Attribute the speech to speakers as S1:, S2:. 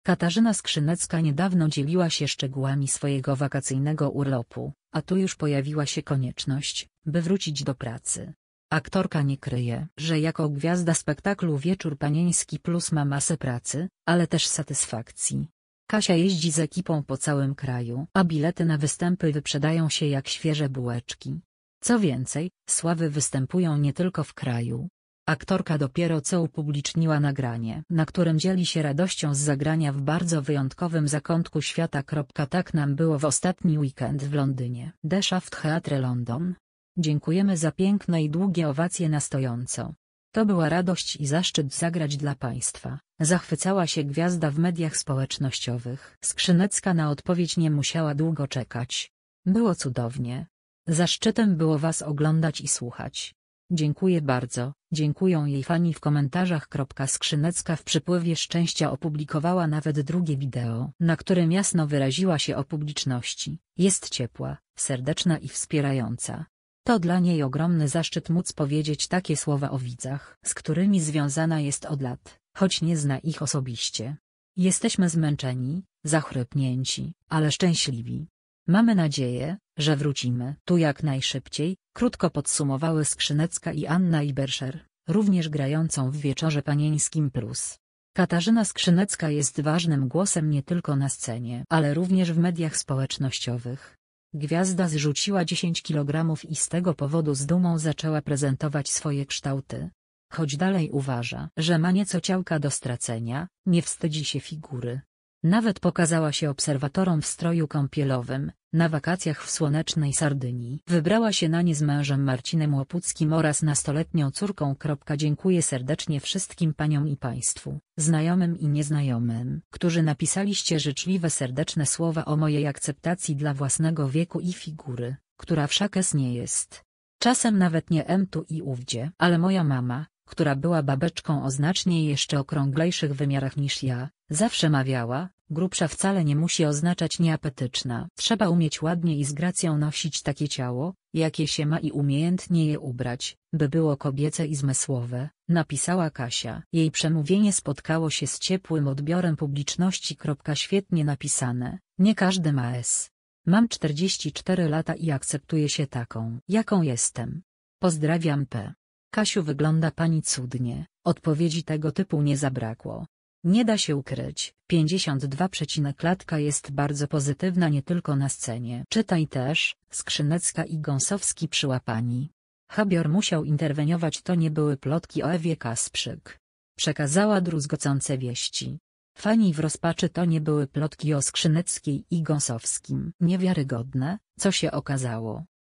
S1: Katarzyna Skrzynecka niedawno dzieliła się szczegółami swojego wakacyjnego urlopu, a tu już pojawiła się konieczność, by wrócić do pracy. Aktorka nie kryje, że jako gwiazda spektaklu Wieczór Panieński Plus ma masę pracy, ale też satysfakcji. Kasia jeździ z ekipą po całym kraju, a bilety na występy wyprzedają się jak świeże bułeczki. Co więcej, sławy występują nie tylko w kraju. Aktorka dopiero co upubliczniła nagranie, na którym dzieli się radością z zagrania w bardzo wyjątkowym zakątku świata. Tak nam było w ostatni weekend w Londynie. The Shaft Theatre London. Dziękujemy za piękne i długie owacje na stojąco. To była radość i zaszczyt zagrać dla Państwa. Zachwycała się gwiazda w mediach społecznościowych. Skrzynecka na odpowiedź nie musiała długo czekać. Było cudownie. Zaszczytem było Was oglądać i słuchać. Dziękuję bardzo, dziękują jej fani w komentarzach. Skrzynecka w przypływie szczęścia opublikowała nawet drugie wideo, na którym jasno wyraziła się o publiczności. Jest ciepła, serdeczna i wspierająca. To dla niej ogromny zaszczyt móc powiedzieć takie słowa o widzach, z którymi związana jest od lat, choć nie zna ich osobiście. Jesteśmy zmęczeni, zachrypnięci, ale szczęśliwi. Mamy nadzieję, że wrócimy tu jak najszybciej, krótko podsumowały Skrzynecka i Anna Iberscher, również grającą w Wieczorze Panieńskim Plus. Katarzyna Skrzynecka jest ważnym głosem nie tylko na scenie, ale również w mediach społecznościowych. Gwiazda zrzuciła 10 kg i z tego powodu z dumą zaczęła prezentować swoje kształty. Choć dalej uważa, że ma nieco ciałka do stracenia, nie wstydzi się figury. Nawet pokazała się obserwatorom w stroju kąpielowym, na wakacjach w słonecznej Sardynii. Wybrała się na nie z mężem Marcinem Łopuckim oraz nastoletnią córką. Dziękuję serdecznie wszystkim paniom i państwu, znajomym i nieznajomym, którzy napisaliście życzliwe serdeczne słowa o mojej akceptacji dla własnego wieku i figury, która wszakże nie jest. Czasem nawet nie tu i ówdzie, ale moja mama, która była babeczką o znacznie jeszcze okrąglejszych wymiarach niż ja, zawsze mawiała: grubsza wcale nie musi oznaczać nieapetyczna. Trzeba umieć ładnie i z gracją nosić takie ciało, jakie się ma i umiejętnie je ubrać, by było kobiece i zmysłowe, napisała Kasia. Jej przemówienie spotkało się z ciepłym odbiorem publiczności. Świetnie napisane, nie każdy ma S. Mam 44 lata i akceptuję się taką, jaką jestem. Pozdrawiam P. Kasiu, wygląda pani cudnie, odpowiedzi tego typu nie zabrakło. Nie da się ukryć, 52 klatka jest bardzo pozytywna nie tylko na scenie. Czytaj też, Skrzynecka i Gąsowski przyłapani. Habior musiał interweniować, to nie były plotki o Ewie Kasprzyk. Przekazała druzgocące wieści. Fani w rozpaczy, to nie były plotki o Skrzyneckiej i Gąsowskim. Niewiarygodne, co się okazało.